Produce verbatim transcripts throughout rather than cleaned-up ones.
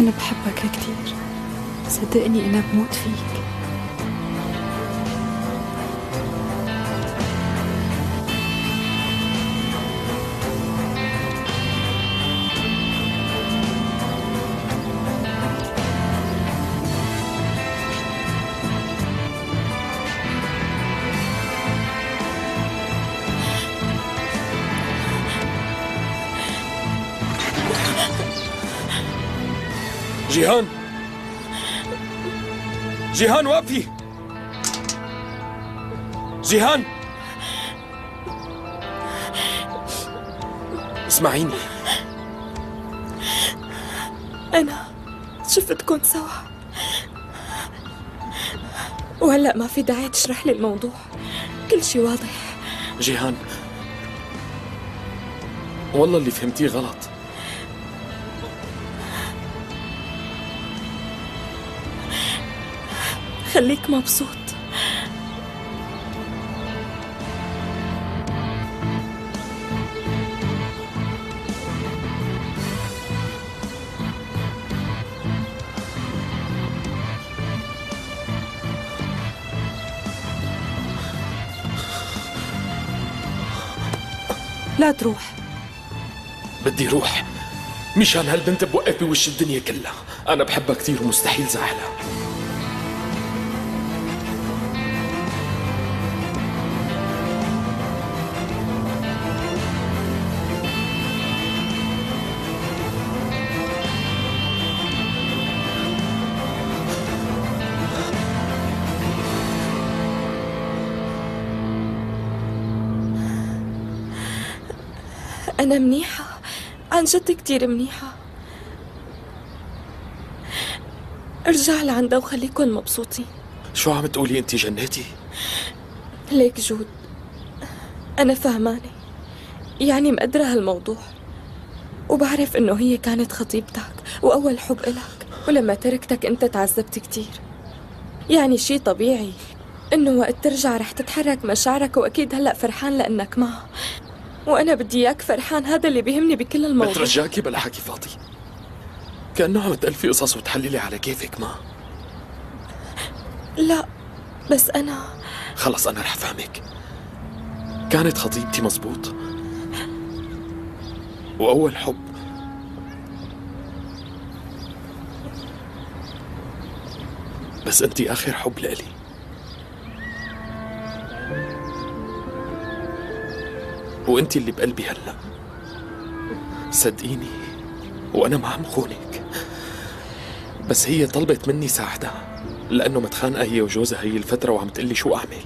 أنا بحبك كتير، صدقني أنا بموت فيك. جيهان، جيهان وقفي. جيهان اسمعيني، أنا شفتكن سوا وهلأ ما في داعي تشرح لي الموضوع، كل شي واضح. جيهان والله اللي فهمتيه غلط. خليك مبسوط. لا تروح. بدي روح مشان هالبنت بوقف بوش الدنيا كلها. أنا بحبها كثير ومستحيل زعلها. أنا منيحة، عن جد كتير منيحة. ارجع لعندها وخليكن مبسوطين. شو عم تقولي انتي؟ جنيتي؟ ليك جود، أنا فهمانة، يعني مقدرة هالموضوع، وبعرف إنه هي كانت خطيبتك وأول حب إلك، ولما تركتك أنت تعذبت كتير. يعني شي طبيعي إنه وقت ترجع رح تتحرك مشاعرك، وأكيد هلأ فرحان لأنك معها، وأنا بدي إياك فرحان. هذا اللي بيهمني بكل الموضوع. بترجاكي بلا حكي فاضي، كأنه عم تألفي قصص وتحللي على كيفك. ما لا بس أنا خلص أنا رح فهمك. كانت خطيبتي مزبوط وأول حب، بس أنتي آخر حب لإلي. وأنتي اللي بقلبي هلأ، صدقيني، وأنا ما عم خونك، بس هي طلبت مني ساعدها لأنه متخانقة هي وجوزها هي الفترة، وعم تقلي شو أعمل.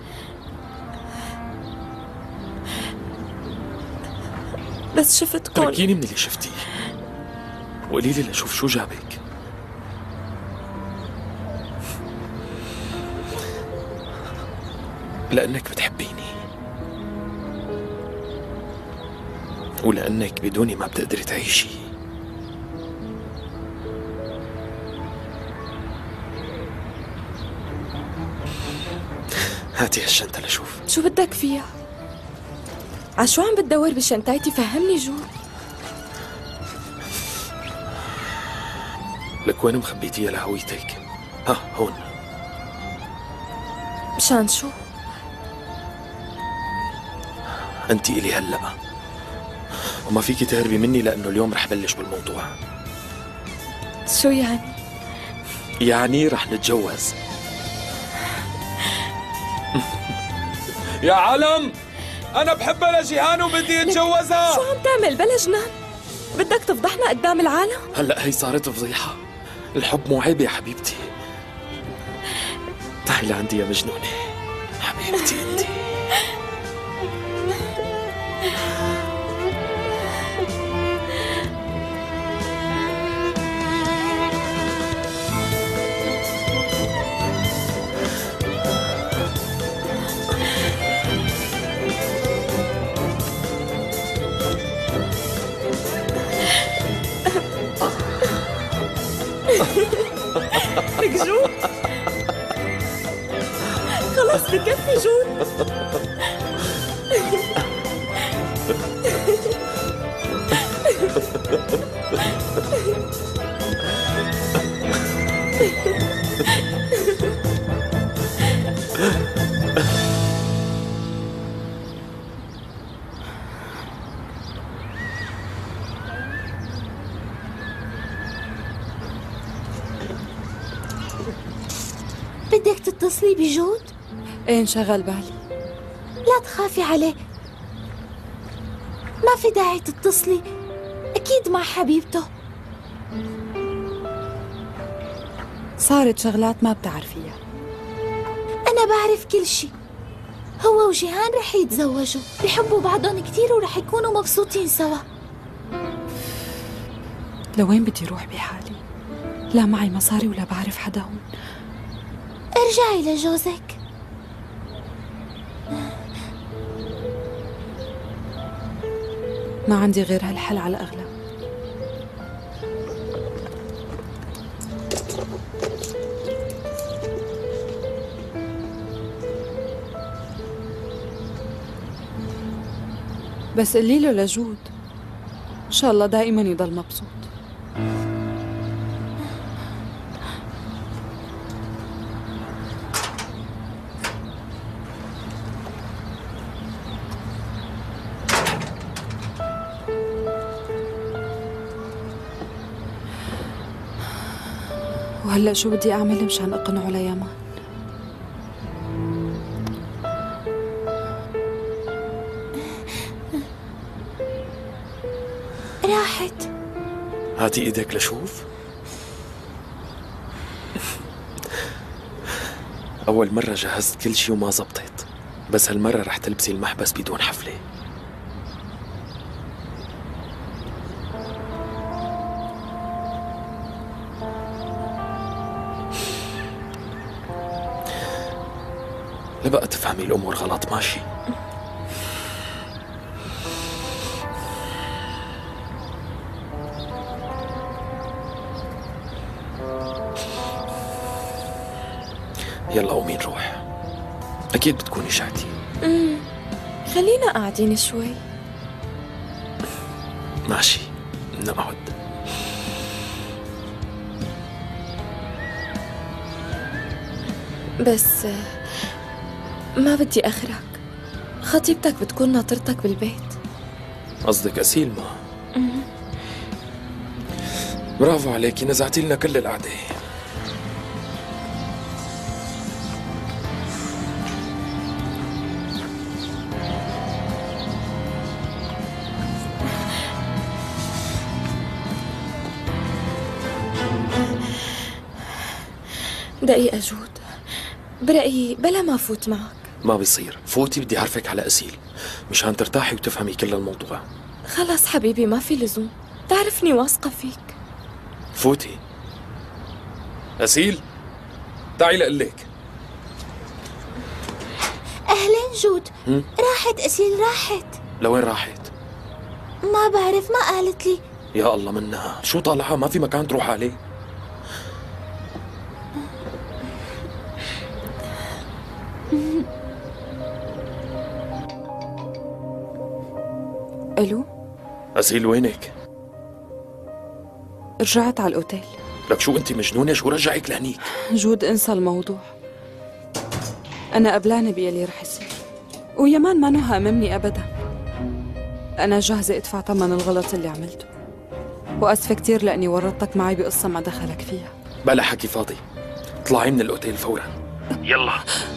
بس شفت كل تركيني من اللي شفتيه وقولي لي لشوف شو جابك. لأنك بتحبيني، ولأنك بدوني ما بتقدري تعيشي. هاتي هالشنطة لشوف. شو بدك فيها؟ عشو عم بتدور بشنطايتي؟ فهمني جود. لك وين مخبيتيها لهويتك؟ ها هون. مشان شو؟ أنتي إلي هلأ، وما فيكي تهربي مني لأنه اليوم رح بلش بالموضوع. شو يعني؟ يعني رح نتجوز. يا علم، أنا بحبها لجيهان وبدي أتجوزها. شو عم تعمل؟ بلا جنان، بدك تفضحنا قدام العالم؟ هلأ هي صارت فضيحة. الحب مو عيب يا حبيبتي. تعي لعندي يا مجنونة حبيبتي أنتي. لك جود، خلص بكفي جود. بدك تتصلي بجود؟ ايه انشغل بالي. لا تخافي عليه، ما في داعي تتصلي، أكيد مع حبيبته. صارت شغلات ما بتعرفيها. أنا بعرف كل شي. هو وجيهان رح يتزوجوا، بيحبوا بعضهم كتير ورح يكونوا مبسوطين سوا. لوين بدي روح بحالي؟ لا معي مصاري ولا بعرف حدا هون. ارجعي لجوزك. ما عندي غير هالحل على الأغلب. بس قلي له لجود إن شاء الله دائما يضل مبسوط. وهلأ شو بدي أعمل مشان أقنعه ليمان؟ راحت. هاتي ايدك لشوف. أول مرة جهزت كل شي وما زبطت، بس هالمرة رح تلبسي المحبس بدون حفلة. لبقى تفهمي الأمور غلط ماشي؟ يلا قومي نروح، أكيد بتكوني شعتي. امم خلينا قاعدين شوي. ماشي نقعد. بس ما بدي أخرك، خطيبتك بتكون ناطرتك بالبيت. قصدك أسيل ما؟ برافو عليكي، نزعتي لنا كل القعدة. دقيقة جود، برأيي بلا ما فوت معك. ما بيصير، فوتي بدي أعرفك على أسيل مشان ترتاحي وتفهمي كل الموضوع. خلاص حبيبي ما في لزوم، تعرفني واثقة فيك. فوتي. أسيل تعي لقلك. أهلين جود. هم؟ راحت أسيل، راحت. لوين راحت؟ ما بعرف، ما قالت لي. يا الله منها، شو طالعة ما في مكان تروح عليه؟ ألو؟ أسيل وينك؟ رجعت على الأوتيل. لك شو أنت مجنونة؟ شو رجعك لهنيك؟ جود انسى الموضوع، أنا قبلانة بيلي رح يصير، ويمان ما نهى أمامني أبدا. أنا جاهزة أدفع ثمن الغلط اللي عملته، وأسفة كتير لأني ورطتك معي بقصة ما دخلك فيها. بلا حكي فاضي، اطلعي من الأوتيل فورا. يلا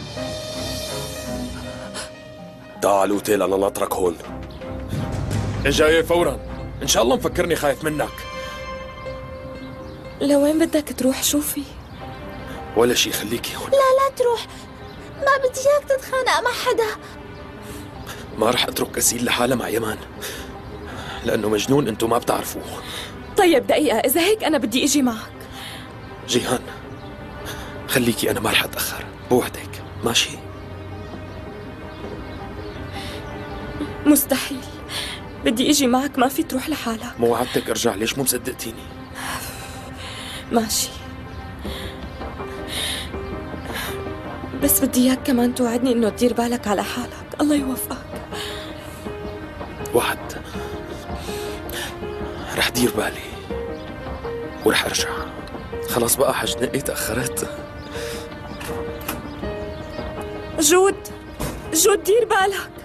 تعال على الأوتيل، أنا ناطرك هون. جاي فورا، إن شاء الله مفكرني خايف منك. لوين بدك تروح؟ شوفي. ولا شي، خليكي هون. لا لا تروح، ما بدي إياك تتخانق مع حدا. ما رح أترك أسيل لحالها مع يمان، لأنه مجنون أنتو ما بتعرفوه. طيب دقيقة، إذا هيك أنا بدي إجي معك. جيهان خليكي، أنا ما رح أتأخر، بوعدك ماشي؟ مستحيل، بدي إجي معك، ما في تروح لحالك. مو وعدتك أرجع، ليش مو مصدقتيني؟ ماشي، بس بدي إياك كمان توعدني إنه تدير بالك على حالك. الله يوفقك. وعد، رح دير بالي ورح أرجع، خلاص بقى حجنقي تأخرت. جود، جود دير بالك.